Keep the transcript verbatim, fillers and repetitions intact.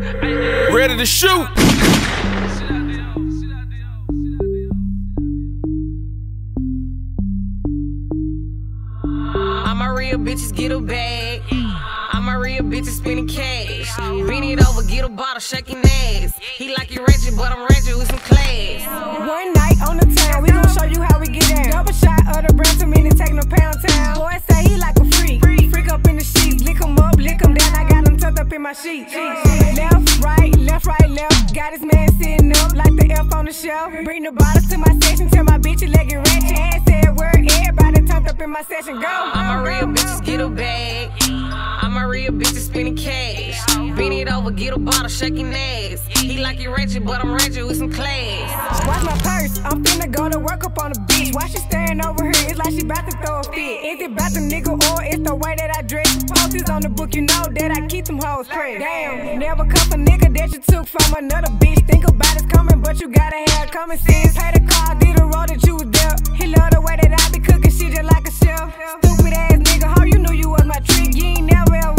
Ready to shoot. All my real bitches get a bag. All my real bitches spending cash. Bend it over, get a bottle, shaking ass. He like it ratchet, but I'm ratchet with some class. One night on the town, we gon' show you how we get down. Double shot of the brand, two minutes, take no pound town. Boy say he like a freak, freak up in the sheets. Lick him up, lick him down, I got him tucked up in my sheets. Left, right, left, right, left. Got his man sitting up like the F on the shelf. Bring the bottles to my section, tell my bitch you leg it ratchet. Ass said word, everybody turned up in my session, go. All my real bitches get a bag. All my real bitches spending cash. Bend it over, get a bottle, shaking ass. He like it ratchet, but I'm ratchet with some class. Watch my purse, I'm finna go to work up on the beach. Why she staring over here? It's like she bout to throw a fit. Is it bout the nigga or it's the way that I dress? Posters on the book, you know that I keep them hoes pressed. Damn, never cuff a nigga that you took from another bitch. Think about it's coming, but you gotta have common sense. Pay the car, did the road that you was there. He love the way that I be cooking shit just like a chef. Stupid ass nigga, how you knew you was my trick? You ain't never ever